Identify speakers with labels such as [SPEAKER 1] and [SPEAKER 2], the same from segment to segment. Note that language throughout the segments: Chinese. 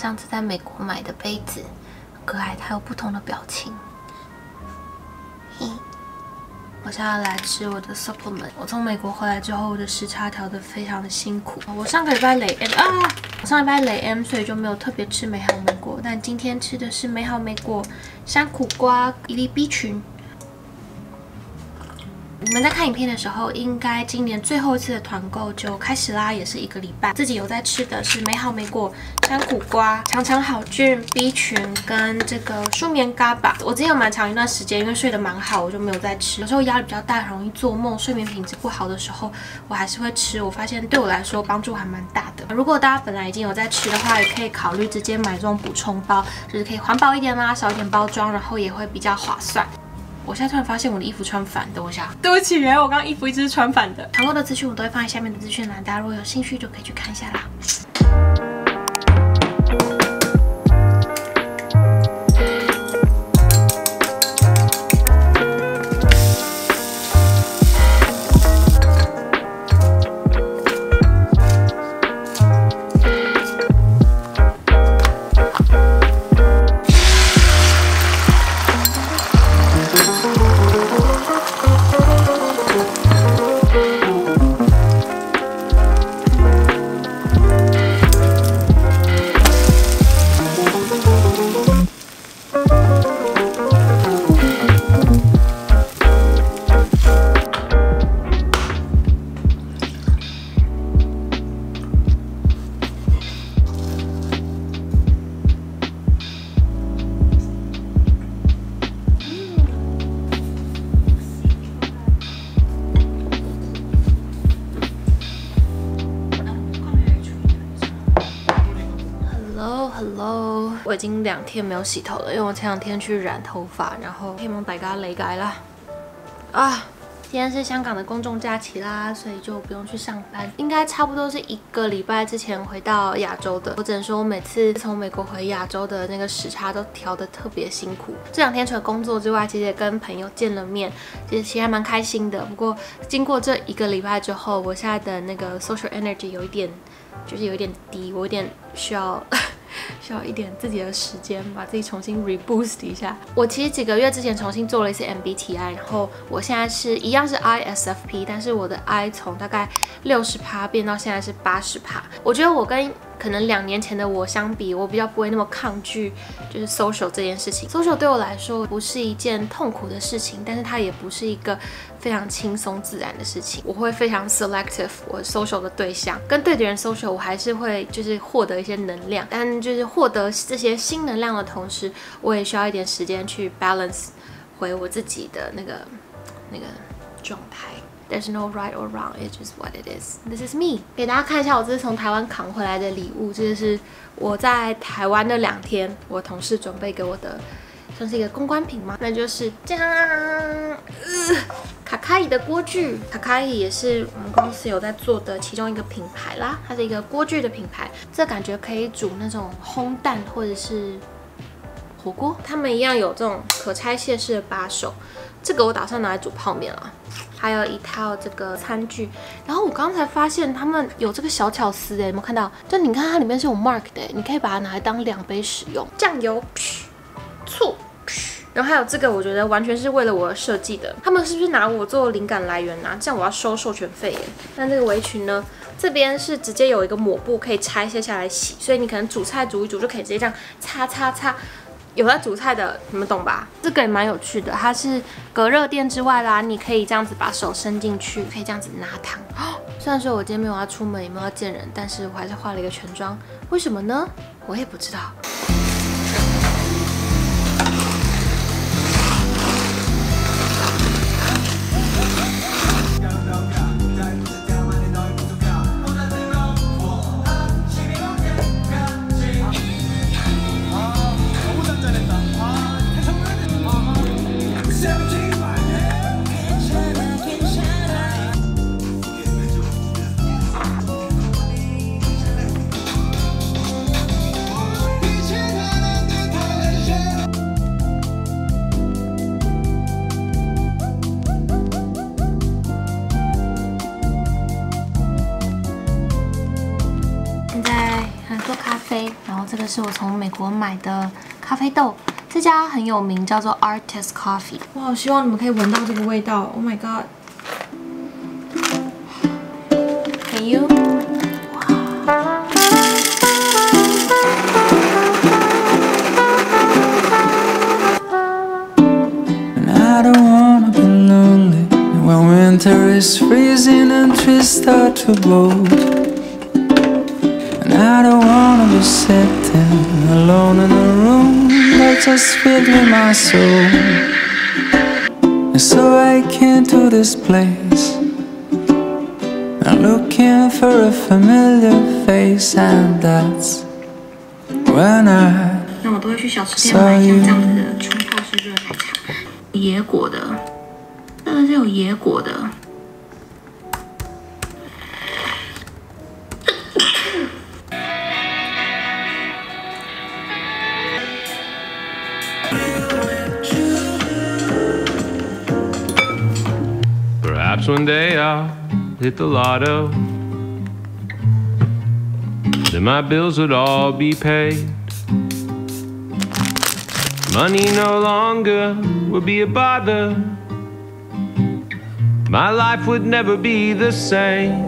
[SPEAKER 1] 上次在美国买的杯子，很可爱，它有不同的表情。嘿，我现在来吃我的 supplement。我从美国回来之后，我的时差调得非常的辛苦。我上个礼拜累 M 我上礼拜累 M， 所以就没有特别吃美好莓果。但今天吃的是美好莓果、山苦瓜、一粒 B 群。 你们在看影片的时候，应该今年最后一次的团购就开始啦，也是1个礼拜。自己有在吃的是美好莓果、山苦瓜、强强好菌、B 群跟这个舒眠嘎巴。我之前有蛮长一段时间，因为睡得蛮好，我就没有再吃。有时候压力比较大，很容易做梦，睡眠品质不好的时候，我还是会吃。我发现对我来说帮助还蛮大的。如果大家本来已经有在吃的话，也可以考虑直接买这种补充包，就是可以环保一点啦，少一点包装，然后也会比较划算。 我现在突然发现我的衣服穿反，等我一下，对不起，原来我刚刚衣服一直是穿反的。团购的资讯我都会放在下面的资讯栏，大家如果有兴趣就可以去看一下啦。Hello， 我已经2天没有洗头了，因为我前2天去染头发，然后希望大家理解啦。今天是香港的公众假期啦，所以就不用去上班，应该差不多是1个礼拜之前回到亚洲的。我只能说，我每次从美国回亚洲的那个时差都调得特别辛苦。这2天除了工作之外，其实也跟朋友见了面，其实还蛮开心的。不过经过这1个礼拜之后，我现在的那个 social energy 有一点低，我有点需要一点自己的时间，把自己重新 reboost 一下。我其实几个月之前重新做了一次 MBTI， 然后我现在是一样是 ISFP， 但是我的 I 从大概60%变到现在是80%。我觉得我跟可能2年前的我相比，我比较不会那么抗拒就是 social 这件事情。social 对我来说不是一件痛苦的事情，但是它也不是一个非常轻松自然的事情。我会非常 selective 我 social 的对象，跟对的人 social， 我还是会就是获得一些能量，但就是获得这些新能量的同时，我也需要一点时间去 balance 回我自己的那个状态。There's no right or wrong, it's just what it is. This is me. 给大家看一下我这是从台湾扛回来的礼物，这就是我在台湾的2天，我同事准备给我的，算是一个公关品吗？那就是这样，卡卡伊的锅具。卡卡伊也是我们公司有在做的其中一个品牌啦，它是一个锅具的品牌，这感觉可以煮那种烘蛋或者是火锅。他们一样有这种可拆卸式的把手，这个我打算拿来煮泡面啦。还有一套这个餐具，然后我刚才发现他们有这个小巧思有没有看到？就你看它里面是有 mark 的，你可以把它拿来当2杯使用。酱油、醋，然后还有这个，我觉得完全是为了我设计的。他们是不是拿我做灵感来源啊？这样我要收授权费耶。那这个围裙呢？这边是直接有一个抹布可以拆卸下来洗，所以你可能煮菜煮一煮就可以直接这样擦擦擦。有在煮菜的，你们懂吧？这个也蛮有趣的，它是隔热垫之外啦，你可以这样子把手伸进去，可以这样子拿糖。虽然说我今天没有要出门，也没有要见人，但是我还是化了一个全妆，为什么呢？我也不知道。
[SPEAKER 2] 一切
[SPEAKER 1] 啡，然后这个是我从美国买的咖啡豆，这家很有名，叫做 Artist Coffee。我好希望你们可以闻到这个味道 ，Oh my god！Can you？
[SPEAKER 2] I don't wanna be lonely when winter is freezing and trees start to bolt. And I don't wanna be sitting alone in a room that's just filled with my soul. And so I came to this place, I'm looking for a familiar face, and that's when I
[SPEAKER 1] 那我都会去小吃店买像这样子的冲泡式热奶茶。 野果的，真的是有野果的。
[SPEAKER 3] Perhaps one day I'll hit the lotto, then my bills would all be paid. Money no longer would be a bother. My life would never be the same.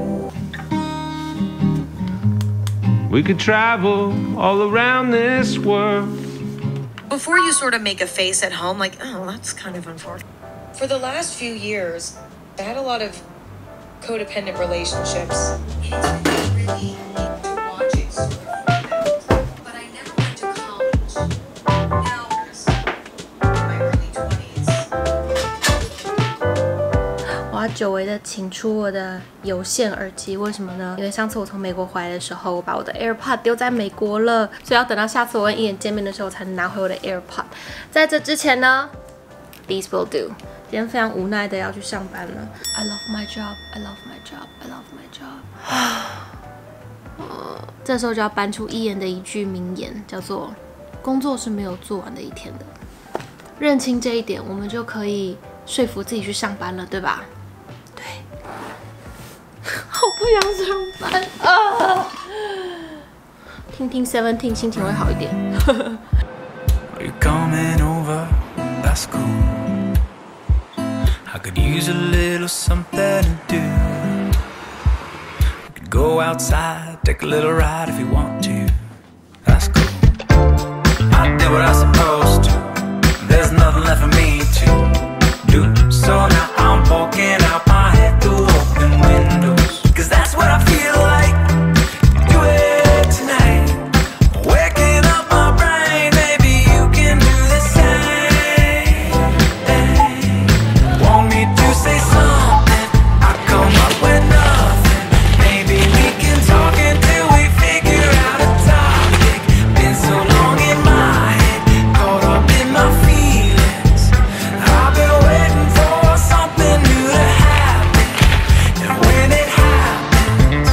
[SPEAKER 3] We could travel all around this world.
[SPEAKER 4] Before you sort of make a face at home, like, oh, that's kind of unfortunate. For the last few years, I had a lot of codependent relationships. It's really to watch it sort of unfold. But I never went to college. Now, in my early 20s.
[SPEAKER 1] 我要久违的请出我的有线耳机，为什么呢？因为上次我从美国回来的时候，我把我的 AirPod 丢在美国了，所以要等到下次我跟一眼见面的时候才能拿回我的 AirPod。在这之前呢 ，These will do。今天非常无奈的要去上班了。I love my job, I love my job, I love my job 这时候就要搬出一言的一句名言，叫做“工作是没有做完的一天的”。认清这一点，我们就可以说服自己去上班了，对吧？对。好不想上班啊！听听 Seventeen 心情会好一点。
[SPEAKER 2] You're coming over, that's cool. I could use a little something to do. We could go outside, take a little ride if you want to. That's cool. I did what I was supposed to. There's nothing left for me to do. So now I'm poking out my head through open windows. Cause that's what I feel like. Do it tonight. Waking up my brain, maybe you can do the same. Want me to say something? I come up with nothing. Maybe we can talk until we figure out a topic. Been so long in my head, caught up in my feelings. I've been waiting for something new to happen. And when it happens,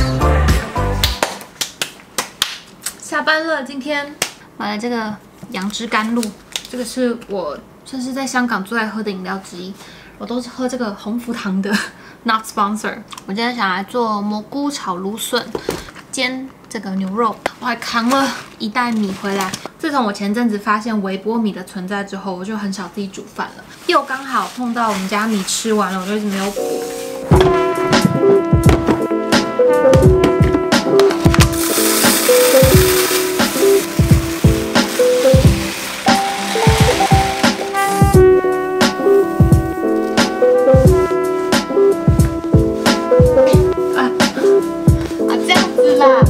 [SPEAKER 1] 下班了，今天买了这个杨枝甘露，这个是我算是在香港最爱喝的饮料之一。我都是喝这个鸿福堂的 ，not sponsor。我今天想来做蘑菇炒芦笋，煎这个牛肉。我还扛了一袋米回来。自从我前阵子发现微波米的存在之后，我就很少自己煮饭了。又刚好碰到我们家米吃完了，我就一直没有补。这样子啦。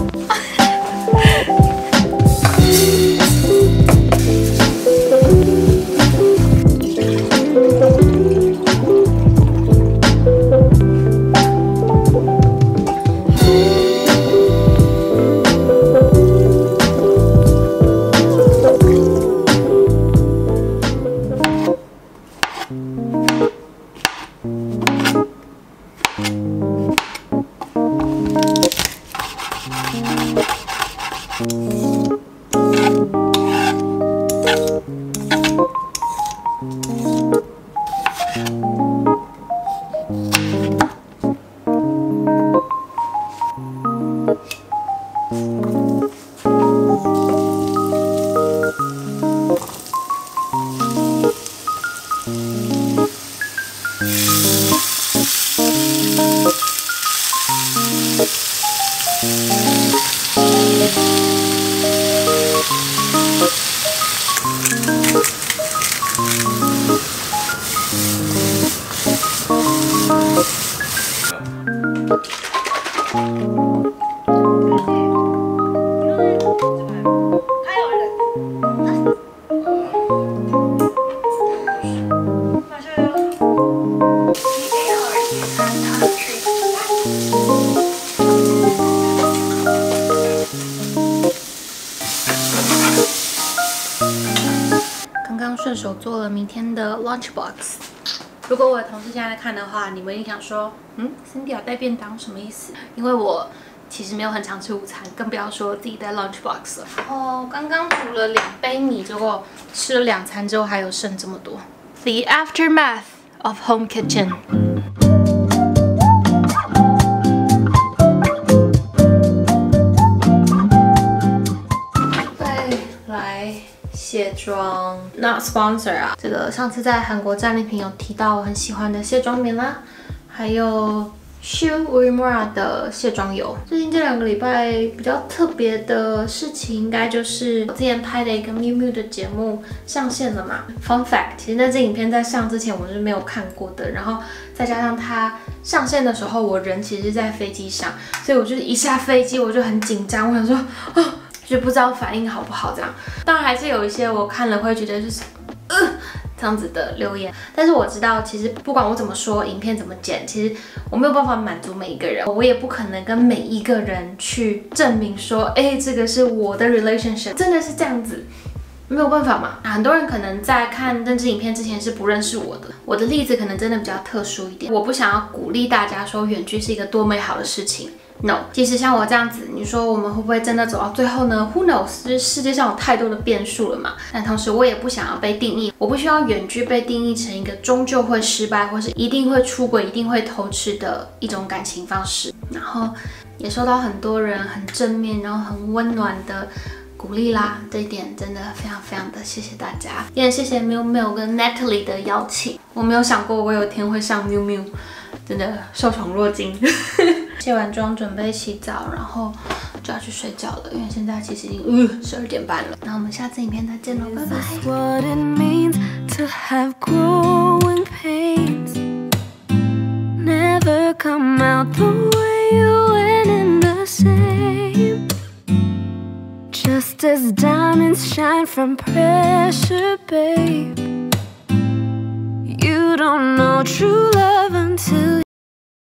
[SPEAKER 1] 刚刚顺手做了明天的 lunchbox。如果我的同事现在在看的话，你们一定想说，Cindy 有带便当什么意思？因为我其实没有很常吃午餐，更不要说自己带 lunchbox 了。然后刚刚煮了2杯米，结果吃了2餐之后还有剩这么多。The aftermath of home kitchen。来卸妆 ，not sponsor 啊。这个上次在韩国战利品有提到我很喜欢的卸妆棉啦，还有 Shu Uemura 的卸妆油。最近这2个礼拜比较特别的事情，应该就是我之前拍的一个 Miu Miu 的节目上线了嘛。Fun fact， 其实那支影片在上之前我是没有看过的，然后再加上它上线的时候，我人其实是在飞机上，所以我就是一下飞机我就很紧张，我想说啊。就不知道反应好不好这样，当然还是有一些我看了会觉得就是这样子的留言，但是我知道其实不管我怎么说，影片怎么剪，其实我没有办法满足每一个人，我也不可能跟每一个人去证明说，这个是我的 relationship， 真的是这样子。没有办法嘛，很多人可能在看这支影片之前是不认识我的，我的例子可能真的比较特殊一点，我不想要鼓励大家说远距是一个多美好的事情。No， 其实像我这样子，你说我们会不会真的走到最后呢 ？Who knows？ 就是世界上有太多的变数了嘛。但同时我也不想要被定义，我不需要远距被定义成一个终究会失败，或是一定会出轨、一定会偷吃的一种感情方式。然后也收到很多人很正面，然后很温暖的鼓励啦，这一点真的非常非常的谢谢大家，也谢谢 Miu Miu 跟 Natalie 的邀请。我没有想过我有一天会上 Miu Miu， 真的受宠若惊。卸完妆准备洗澡，然后就要去睡觉了，因为现在其实已经12点半了。那我们下次影片再见喽，拜拜。What it means to have growing pains never come out the way you went in the same. Just as diamonds shine from pressure, babe. You don't know true love until